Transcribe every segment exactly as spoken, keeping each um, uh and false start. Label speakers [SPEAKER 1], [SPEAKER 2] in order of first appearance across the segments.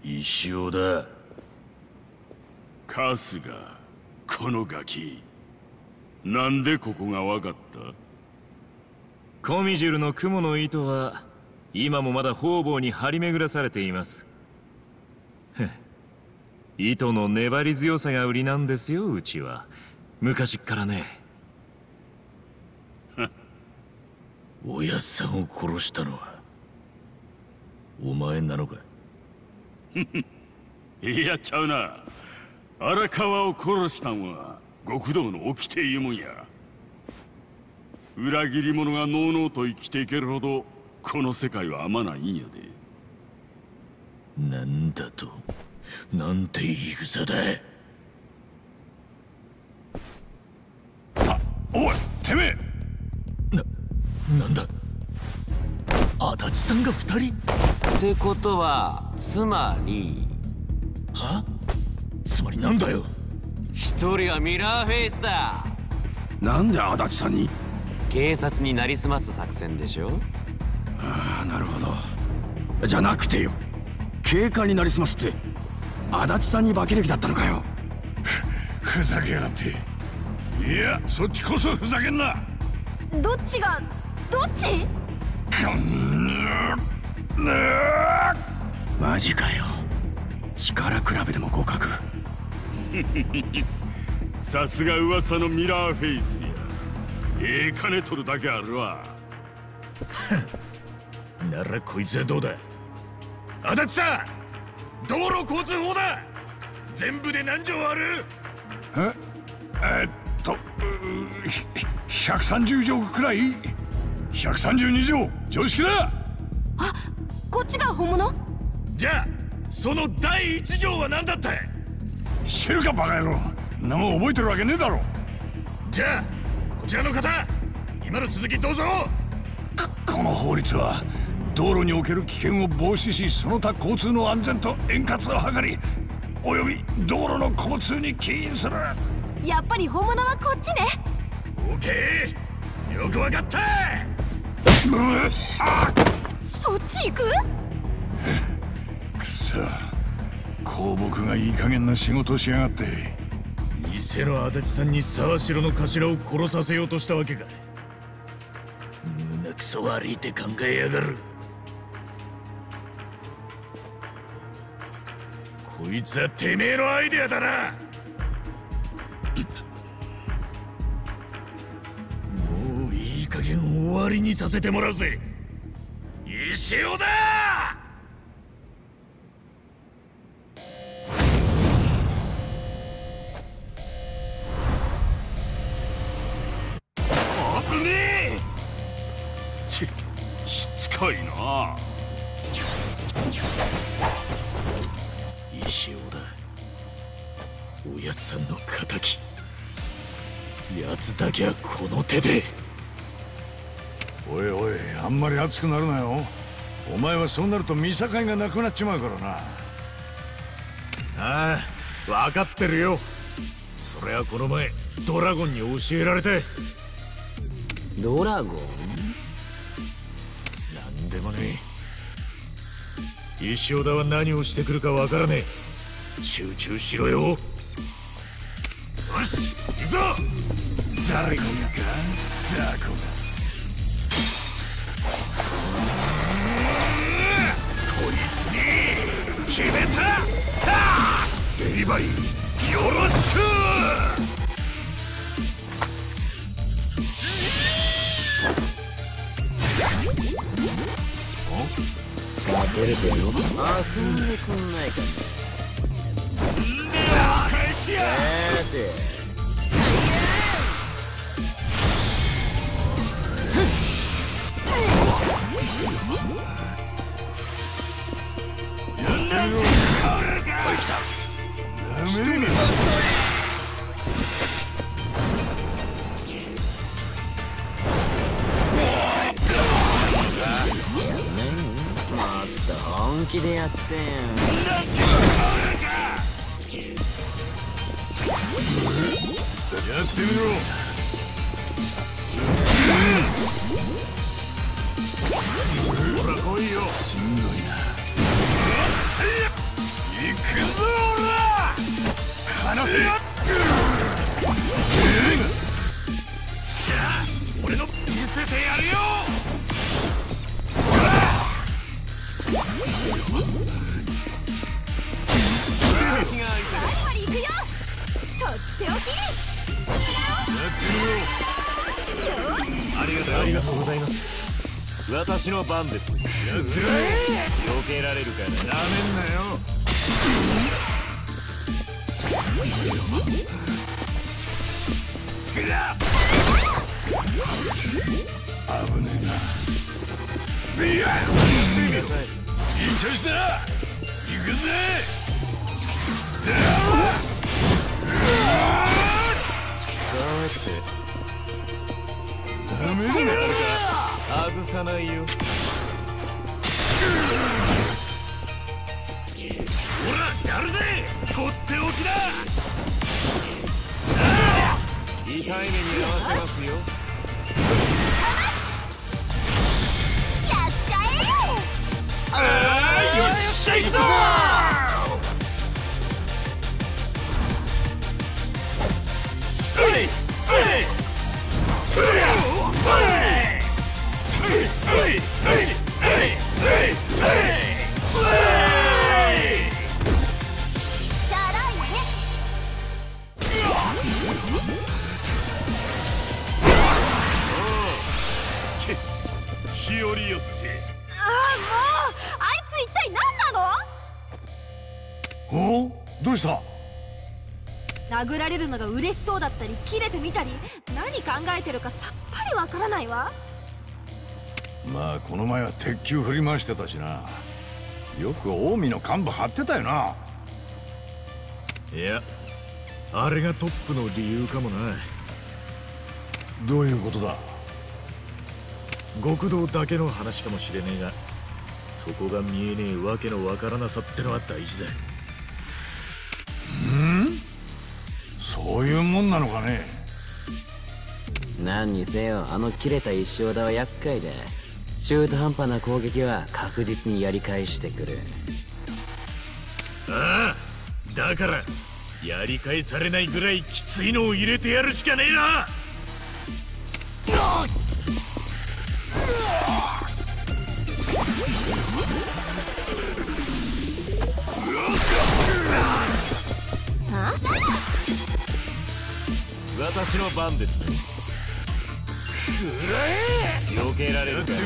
[SPEAKER 1] 石尾だ。
[SPEAKER 2] 春日、このガキ、なんでここがわかった？
[SPEAKER 3] コミジュルの雲の糸は今もまだ方々に張り巡らされています。糸の粘り強さが売りなんですよ、うちは。昔っからね。
[SPEAKER 1] おやっさんを殺したのはお前なのか？
[SPEAKER 2] いやちゃうな。荒川を殺したんは極道の掟いうもんや。裏切り者がのうのうと生きていけるほどこの世界は甘ないんやで。
[SPEAKER 1] なんだと？なんて言い草だ。
[SPEAKER 2] あ、おいてめえ。
[SPEAKER 1] な、なんだ？足立さんが二人？
[SPEAKER 4] ってことはつまり。
[SPEAKER 1] は？つまりなんだよ。
[SPEAKER 4] 一人はミラーフェイスだ。
[SPEAKER 2] なんで足立さんに？
[SPEAKER 4] 警察になりすます作戦でしょ。
[SPEAKER 2] ああ、なるほど。じゃなくてよ、警官になりすますって足立さんに化ける気だったのかよ。ふざけやがって。いや、そっちこそふざけんな。
[SPEAKER 5] どっちがどっち？
[SPEAKER 2] マジかよ。力比べでも互角。さすが噂のミラーフェイスや。ええ金取るだけあるわ。
[SPEAKER 1] ならこいつはどうだ？足立さん、道路交通法だ。全部で何条ある？
[SPEAKER 2] ええっとひゃくさんじゅう条くらい。ひゃくさんじゅうに条常識だ。
[SPEAKER 5] あ、こっちが本物？
[SPEAKER 1] じゃあそのだいいち条は何だった？
[SPEAKER 2] 知るかバカ野郎。んなもん覚えてるわけねえだろ。
[SPEAKER 1] じゃあこちらの方、今の続きどうぞ。
[SPEAKER 2] この法律は道路における危険を防止し、その他交通の安全と円滑を図り、および道路の交通に起因する。
[SPEAKER 5] やっぱり本物はこっちね。
[SPEAKER 1] オーケー、よくわかった。
[SPEAKER 5] そっち行く？
[SPEAKER 2] くそ、公僕がいい加減な仕事をしやがって。
[SPEAKER 1] 偽の足立さんに沢城の頭を殺させようとしたわけか。胸くそ悪いって考えやがる。こいつはてめえのアイデアだな。もういい加減終わりにさせてもらうぜ。石尾だ。
[SPEAKER 2] しつこいな。
[SPEAKER 1] 石尾だ。おやっさんの敵。奴だけはこの手で。
[SPEAKER 2] おいおい、あんまり熱くなるなよ。お前はそうなると見境がなくなっちまうからな。
[SPEAKER 1] ああ、分かってるよ。それはこの前ドラゴンに教えられて。
[SPEAKER 4] ドラゴン？
[SPEAKER 1] なんでもねえ。石尾田は何をしてくるかわからねえ。集中しろよ。よし、行くぞ。
[SPEAKER 2] ザレゴンか、ザコが。
[SPEAKER 1] こいつに決めた。デリバリーよろしく。
[SPEAKER 4] 出れてるよ。遊んでくんないかね。
[SPEAKER 1] 返しや。
[SPEAKER 4] さて。本気でやってん。や
[SPEAKER 2] ってみろ。
[SPEAKER 1] ほら来いよ。
[SPEAKER 2] しんどいな。
[SPEAKER 1] 俺の見せてやるよ。
[SPEAKER 5] バリバリ行くよ。とっておき。
[SPEAKER 3] ありがとうありがとうございます。私の番です。やってろ。避けられるかな。なめんなよ。
[SPEAKER 2] 危ねえな。いや、いい調子だ。行くぜ。
[SPEAKER 3] さてダメになるか。外さないよ。
[SPEAKER 1] ほらやるぜ。とっておきだ。
[SPEAKER 3] 痛い目に合わせますよ。
[SPEAKER 5] やっちゃえ。
[SPEAKER 1] あーよっしゃ行くぞ。日和よって。
[SPEAKER 5] ああ、もうあいつ一体何なの。
[SPEAKER 2] お？どうした？
[SPEAKER 5] 殴られるのが嬉しそうだったり切れてみたり、何考えてるかさっぱりわからないわ。
[SPEAKER 2] まあこの前は鉄球振り回してたしな。よく近江の幹部張ってたよな。
[SPEAKER 3] いや、あれがトップの理由かもな。
[SPEAKER 2] どういうことだ？
[SPEAKER 3] 極道だけの話かもしれねえが、そこが見えねえわけのわからなさってのは大事だ。
[SPEAKER 2] ん？そういうもんなのかね。
[SPEAKER 4] 何にせよあの切れた石尾田は厄介で、中途半端な攻撃は確実にやり返してくる。
[SPEAKER 3] ああ、だからやり返されないぐらいきついのを入れてやるしかねえな。私の番ですね。避けられるか。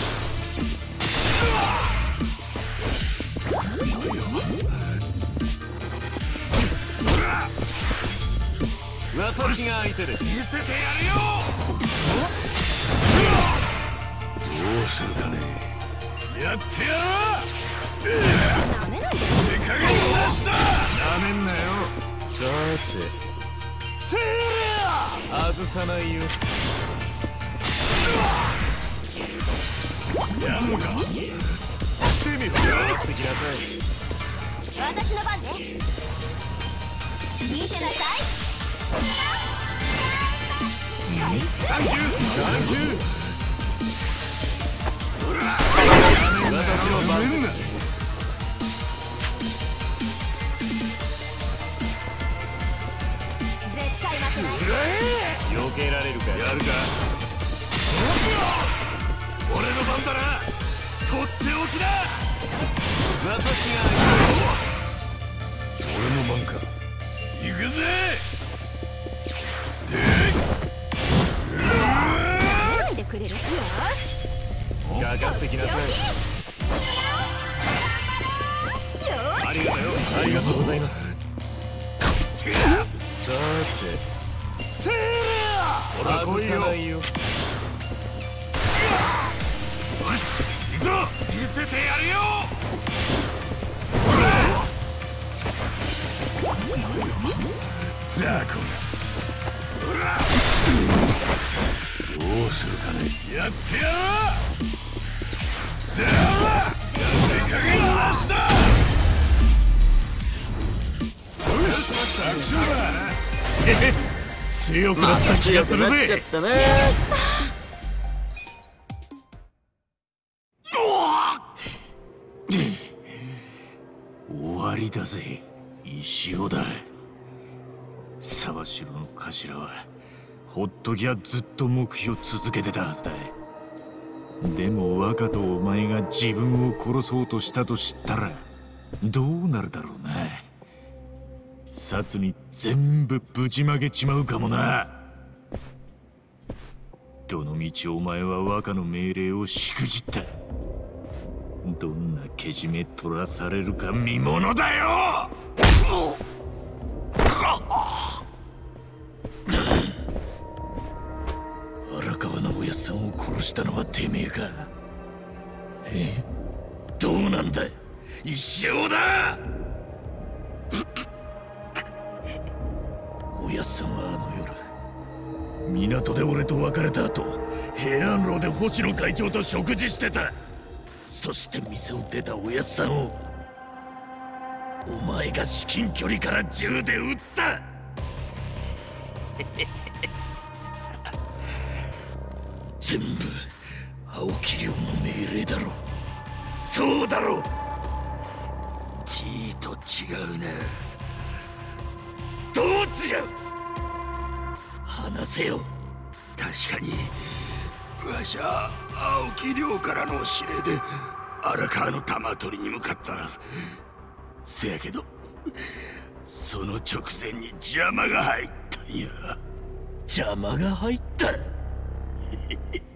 [SPEAKER 3] 私が相手です。見せてやるよ。
[SPEAKER 2] どうするかね。やってやろう。
[SPEAKER 5] ダメなんだよ。
[SPEAKER 2] 手加減なしだ。
[SPEAKER 3] なめんなよ。さて外さないよ。
[SPEAKER 2] やんのか。
[SPEAKER 3] 手見ろ。やってきなさい。
[SPEAKER 5] 私の番ね。見てなさい。
[SPEAKER 3] サンキューサンキュー。私の番。
[SPEAKER 5] 絶対負けない。
[SPEAKER 3] 避けられるか。やるか。俺の番だな。とっておきだ。私が
[SPEAKER 2] 俺の番か。行くぜ。
[SPEAKER 5] なんでくれる。よし。
[SPEAKER 3] かかってきなさい。ありがとうよ。ありがとうございます。さてせーら外さないよ。よし行くぞ。見せてやるよ。
[SPEAKER 2] ザーコがどうするかね。やってやろう。では手加減なしだ。
[SPEAKER 3] 強くなった気がするぜ。
[SPEAKER 4] ちゃったね。
[SPEAKER 2] 終わりだぜ石尾だ。
[SPEAKER 1] 沢城の頭はほっときゃずっと黙秘を続けてたはずだ。でも若とお前が自分を殺そうとしたと知ったらどうなるだろうな。殺に全部ぶちまけちまうかもな。どのみちお前は若の命令をしくじった。どんなけじめ取らされるか見ものだよ。荒川のおやっさんを殺したのはてめえか。え、どうなんだ、一生だ。おやっさんはあの夜港で俺と別れた後、平安楼で星野会長と食事してた。そして店を出たおやっさんをお前が至近距離から銃で撃った。全部青木亮の命令だろ。そうだろ。ちーと違うな。どう違う。話せよ。
[SPEAKER 2] 確かにわしは青木亮からの指令で荒川の玉取りに向かった。せやけどその直前に邪魔が入ったんや。
[SPEAKER 1] 邪魔が入った。